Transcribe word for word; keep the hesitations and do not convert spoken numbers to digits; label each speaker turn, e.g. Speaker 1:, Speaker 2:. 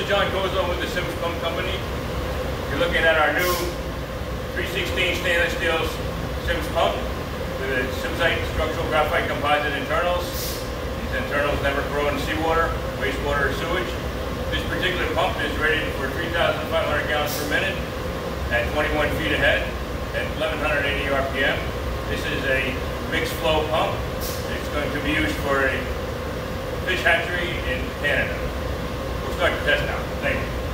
Speaker 1: is John Kozo with the Sims Pump Company. You're looking at our new three sixteen stainless steel Sims pump with a Simsite structural graphite composite internals. These internals never grow in seawater, wastewater, or sewage. This particular pump is rated for three thousand five hundred gallons per minute at twenty-one feet ahead at eleven eighty R P M. This is a mixed flow pump. It's going to be used for a fish hatchery in Canada. We'll start the test now. Thank you.